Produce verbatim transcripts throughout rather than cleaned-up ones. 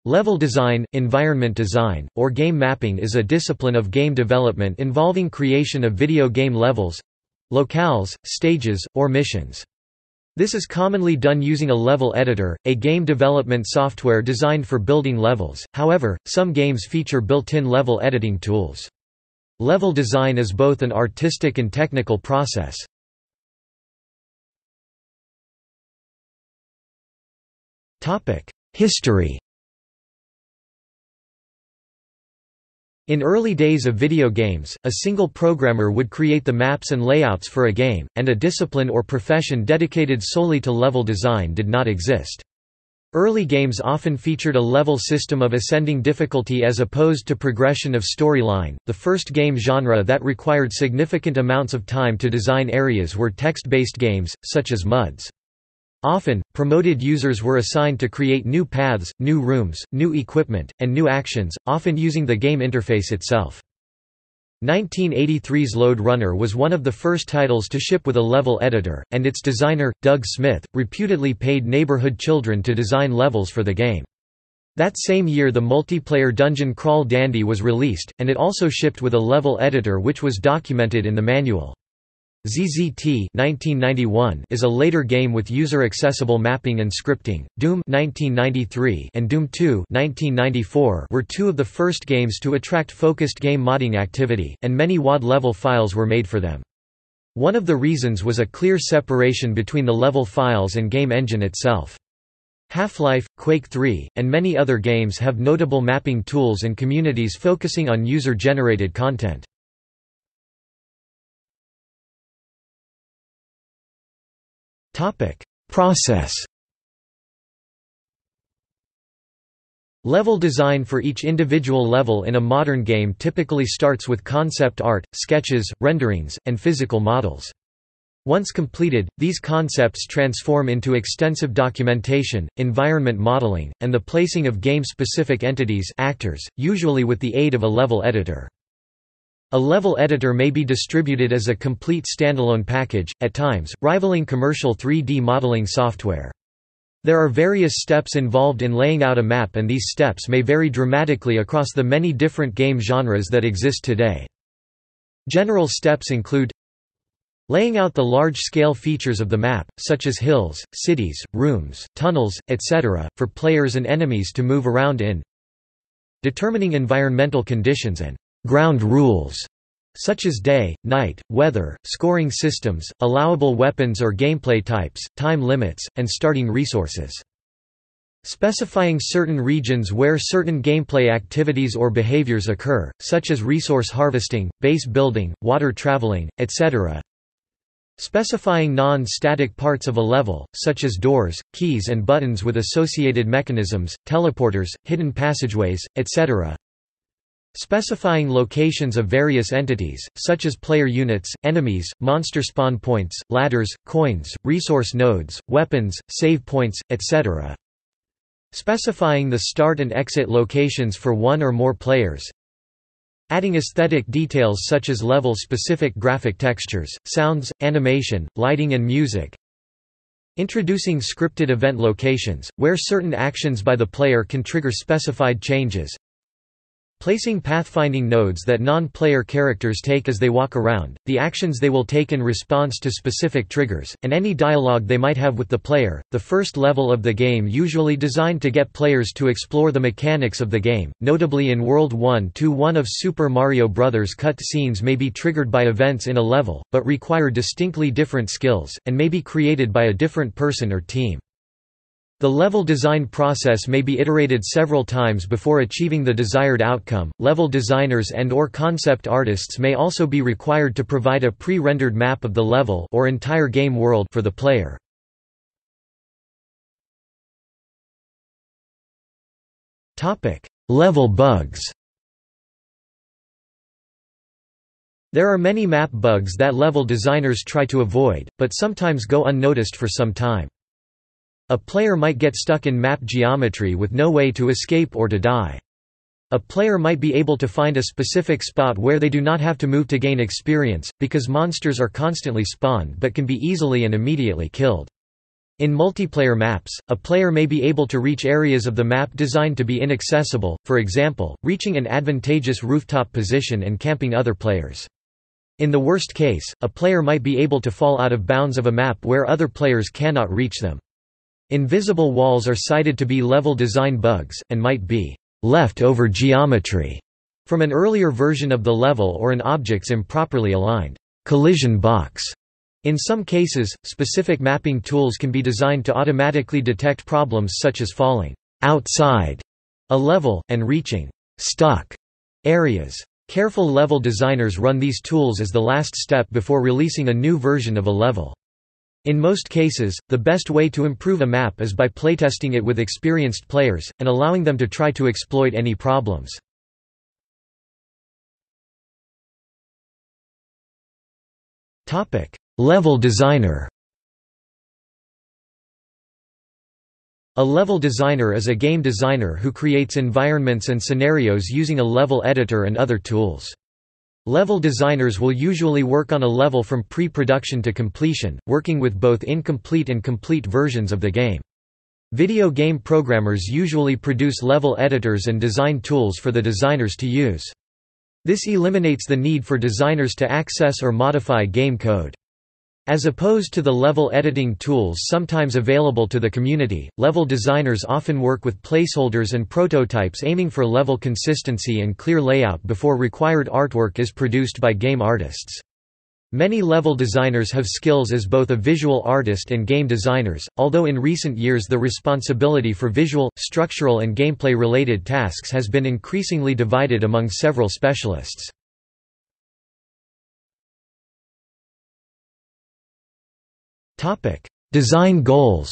Level design, environment design, or game mapping is a discipline of game development involving creation of video game levels—locales, stages, or missions. This is commonly done using a level editor, a game development software designed for building levels. However, some games feature built-in level editing tools. Level design is both an artistic and technical process. Topic: History. In early days of video games, a single programmer would create the maps and layouts for a game, and a discipline or profession dedicated solely to level design did not exist. Early games often featured a level system of ascending difficulty as opposed to progression of storyline. The first game genre that required significant amounts of time to design areas were text-based games, such as M U Ds. Often, promoted users were assigned to create new paths, new rooms, new equipment, and new actions, often using the game interface itself. nineteen eighty-three's Lode Runner was one of the first titles to ship with a level editor, and its designer, Doug Smith, reputedly paid neighborhood children to design levels for the game. That same year the multiplayer Dungeon Crawl Dandy was released, and it also shipped with a level editor which was documented in the manual. Z Z T nineteen ninety-one is a later game with user-accessible mapping and scripting. Doom nineteen ninety-three and Doom two nineteen ninety-four were two of the first games to attract focused game modding activity, and many W O D level files were made for them. One of the reasons was a clear separation between the level files and game engine itself. Half-Life, Quake three, and many other games have notable mapping tools and communities focusing on user-generated content. Process. Level design for each individual level in a modern game typically starts with concept art, sketches, renderings, and physical models. Once completed, these concepts transform into extensive documentation, environment modeling, and the placing of game-specific entities, actors, usually with the aid of a level editor. A level editor may be distributed as a complete standalone package, at times, rivaling commercial three D modeling software. There are various steps involved in laying out a map, and these steps may vary dramatically across the many different game genres that exist today. General steps include laying out the large-scale features of the map, such as hills, cities, rooms, tunnels, et cetera, for players and enemies to move around in, determining environmental conditions and ground rules, such as day, night, weather, scoring systems, allowable weapons or gameplay types, time limits, and starting resources. Specifying certain regions where certain gameplay activities or behaviors occur, such as resource harvesting, base building, water traveling, et cetera. Specifying non-static parts of a level, such as doors, keys and buttons with associated mechanisms, teleporters, hidden passageways, et cetera. Specifying locations of various entities, such as player units, enemies, monster spawn points, ladders, coins, resource nodes, weapons, save points, et cetera. Specifying the start and exit locations for one or more players. Adding aesthetic details such as level-specific graphic textures, sounds, animation, lighting and music. Introducing scripted event locations, where certain actions by the player can trigger specified changes. Placing pathfinding nodes that non-player characters take as they walk around, the actions they will take in response to specific triggers, and any dialogue they might have with the player. The first level of the game usually designed to get players to explore the mechanics of the game, notably in World one to one of Super Mario Bros. Cut scenes may be triggered by events in a level, but require distinctly different skills, and may be created by a different person or team. The level design process may be iterated several times before achieving the desired outcome. Level designers and/or concept artists may also be required to provide a pre-rendered map of the level or entire game world for the player. Topic: Level bugs. There are many map bugs that level designers try to avoid, but sometimes go unnoticed for some time. A player might get stuck in map geometry with no way to escape or to die. A player might be able to find a specific spot where they do not have to move to gain experience, because monsters are constantly spawned but can be easily and immediately killed. In multiplayer maps, a player may be able to reach areas of the map designed to be inaccessible, for example, reaching an advantageous rooftop position and camping other players. In the worst case, a player might be able to fall out of bounds of a map where other players cannot reach them. Invisible walls are cited to be level design bugs, and might be left-over geometry from an earlier version of the level or an object's improperly aligned collision box. In some cases, specific mapping tools can be designed to automatically detect problems such as falling outside a level, and reaching stuck areas. Careful level designers run these tools as the last step before releasing a new version of a level. In most cases, the best way to improve a map is by playtesting it with experienced players, and allowing them to try to exploit any problems. Level designer. A level designer is a game designer who creates environments and scenarios using a level editor and other tools. Level designers will usually work on a level from pre-production to completion, working with both incomplete and complete versions of the game. Video game programmers usually produce level editors and design tools for the designers to use. This eliminates the need for designers to access or modify game code. As opposed to the level editing tools sometimes available to the community, level designers often work with placeholders and prototypes aiming for level consistency and clear layout before required artwork is produced by game artists. Many level designers have skills as both a visual artist and game designers, although in recent years the responsibility for visual, structural and gameplay-related tasks has been increasingly divided among several specialists. Design goals.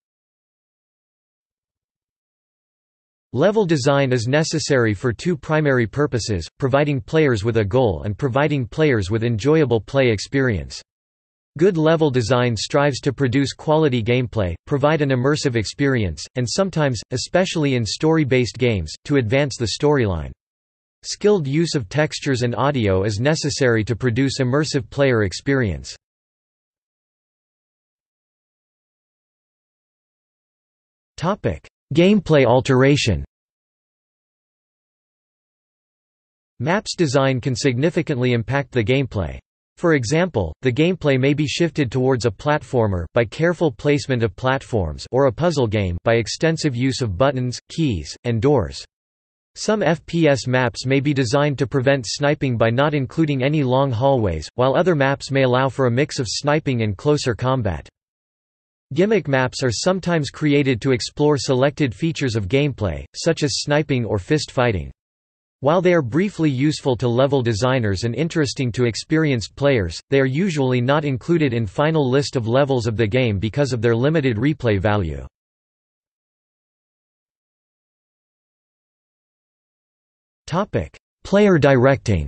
Level design is necessary for two primary purposes: providing players with a goal and providing players with enjoyable play experience. Good level design strives to produce quality gameplay, provide an immersive experience, and sometimes, especially in story-based games, to advance the storyline. Skilled use of textures and audio is necessary to produce immersive player experience. Gameplay alteration. Maps design can significantly impact the gameplay. For example, the gameplay may be shifted towards a platformer by careful placement of platforms, or a puzzle game by extensive use of buttons, keys, and doors. Some F P S maps may be designed to prevent sniping by not including any long hallways, while other maps may allow for a mix of sniping and closer combat. Gimmick maps are sometimes created to explore selected features of gameplay, such as sniping or fist fighting. While they are briefly useful to level designers and interesting to experienced players, they are usually not included in final list of levels of the game because of their limited replay value. Player directing.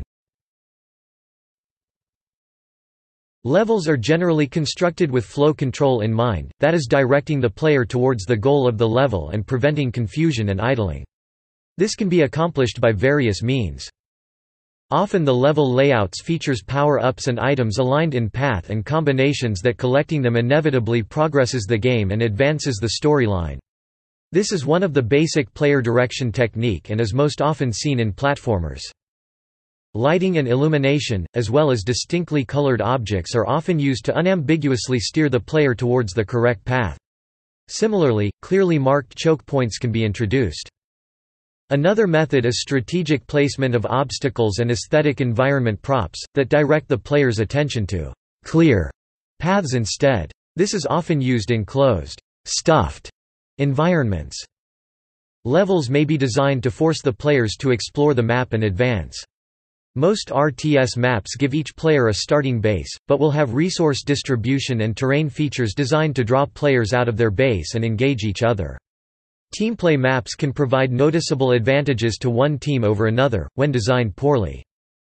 Levels are generally constructed with flow control in mind, that is directing the player towards the goal of the level and preventing confusion and idling. This can be accomplished by various means. Often the level layouts features power-ups and items aligned in path and combinations that collecting them inevitably progresses the game and advances the storyline. This is one of the basic player direction technique and is most often seen in platformers. Lighting and illumination, as well as distinctly colored objects, are often used to unambiguously steer the player towards the correct path. Similarly, clearly marked choke points can be introduced. Another method is strategic placement of obstacles and aesthetic environment props, that direct the player's attention to clear paths instead. This is often used in closed, stuffed environments. Levels may be designed to force the players to explore the map and advance. Most R T S maps give each player a starting base, but will have resource distribution and terrain features designed to draw players out of their base and engage each other. Teamplay maps can provide noticeable advantages to one team over another, when designed poorly.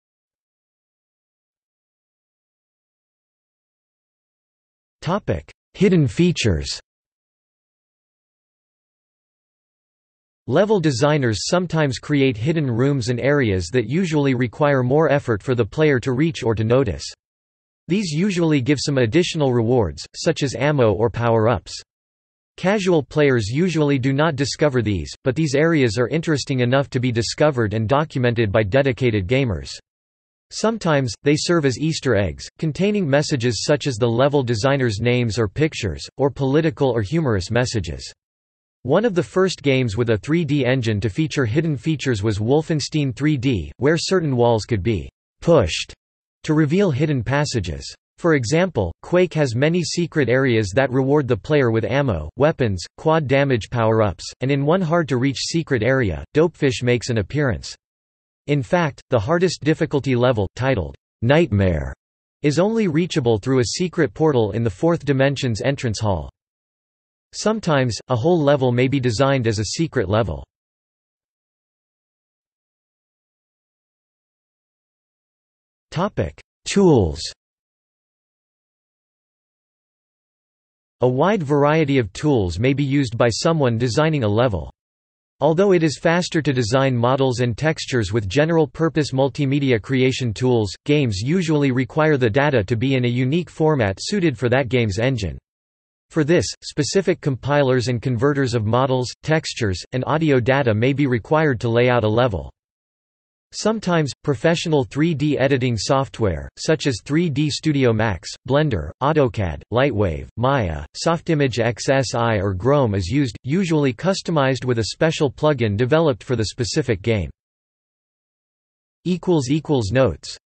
Hidden features. Level designers sometimes create hidden rooms and areas that usually require more effort for the player to reach or to notice. These usually give some additional rewards, such as ammo or power-ups. Casual players usually do not discover these, but these areas are interesting enough to be discovered and documented by dedicated gamers. Sometimes, they serve as Easter eggs, containing messages such as the level designer's names or pictures, or political or humorous messages. One of the first games with a three D engine to feature hidden features was Wolfenstein three D, where certain walls could be pushed to reveal hidden passages. For example, Quake has many secret areas that reward the player with ammo, weapons, quad damage power-ups, and in one hard-to-reach secret area, Dopefish makes an appearance. In fact, the hardest difficulty level, titled Nightmare, is only reachable through a secret portal in the fourth dimension's entrance hall. Sometimes, a whole level may be designed as a secret level. Tools. A wide variety of tools may be used by someone designing a level. Although it is faster to design models and textures with general-purpose multimedia creation tools, games usually require the data to be in a unique format suited for that game's engine. For this, specific compilers and converters of models, textures, and audio data may be required to lay out a level. Sometimes, professional three D editing software, such as three D Studio Max, Blender, AutoCAD, Lightwave, Maya, Softimage X S I or Chrome is used, usually customized with a special plugin developed for the specific game. Notes